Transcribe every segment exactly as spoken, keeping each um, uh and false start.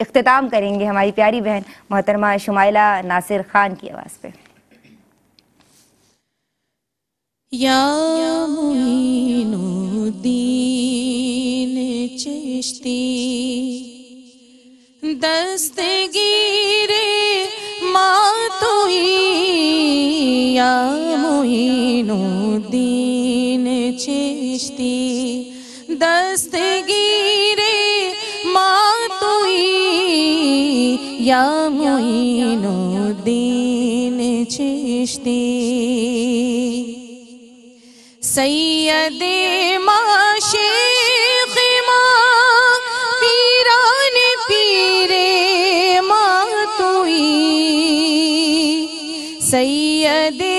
इख्तिताम करेंगे हमारी प्यारी बहन मोहतरमा शुमाइला नासिर खान की आवाज़ पे। या मुईनुद्दीन चिश्ती दस्तगीरे मातोई, या मुईनुद्दीन चिश्ती दस्तगीरे मातोई, या मुईनुद्दीन चिश्ती सैयदे माशेख माँ पीरान पीरे मातोई, सैयदे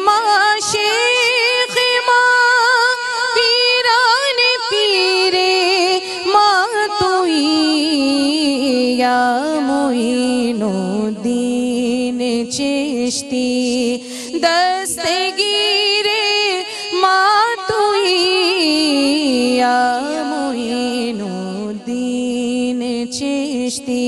माशेख माँ पीरान पीरे मातोई, या मुईनुद्दीन चिश्ती दस्तगीरे मातोई, या मुईनुद्दीन चिश्ती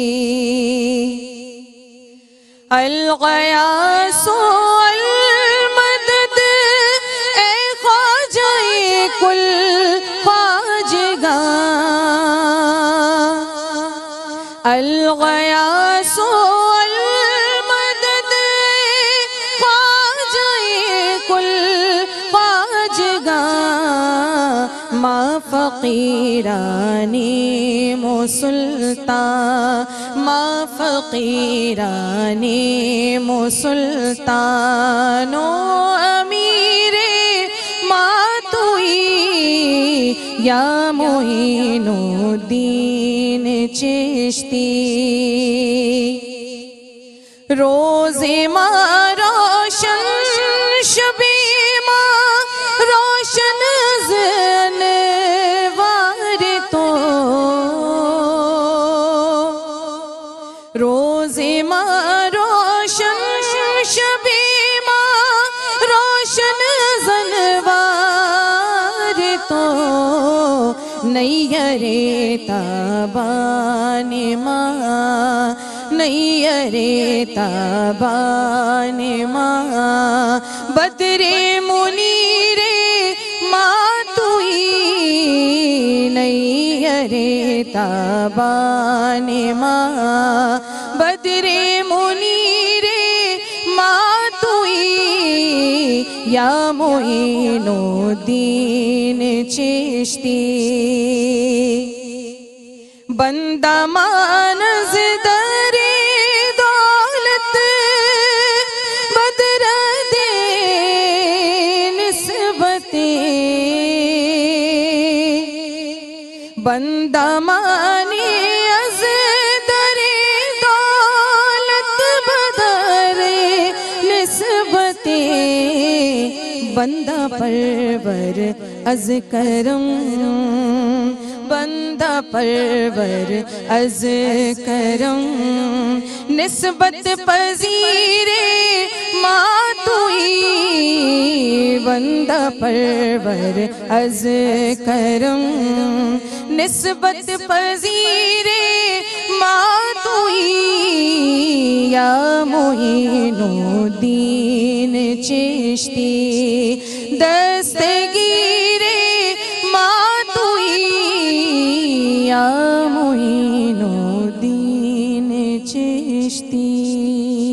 अल-गयासो अल-मदद ए ख्वाजाए कुल ख्वाजगा, अल-गयासो अल-मदद ख्वाजाए कुल ख्वाजगा, मा फ़कीरानी मुसुल्तान, मा फ़कीरानी मुसुल्तानो अमीरे मातोई, या मुईनुद्दीन चिश्ती रोज़े माँ रोशन शबे माँ रोशन ज़नवार तो, रोज़े माँ रोशन शबे माँ रोशन ज़नवार तो, नैयरे ताबान माँ, नैयरे ताबान माँ बदरे मुनीरे मातोई, नैयरे ताबान माँ बदरे मुनीरे मातोई, या मुईनुद्दीन चिश्ती बंदा मानज़ दरे दौलत बदर दे निस्बते, बंदा माने अज़ दरे दौलत बदर निस्बते, बंदा परवर अज़ करम, बंदा परवर अज़ करम निस्बत पज़ीरे मातोई, बंदा परवर अज़ करम निस्बत पज़ीरे मातोई, या मुईनुद्दीन चिश्ती दस्तगीरे मातोई, या मुईनुद्दीन चिश्ती।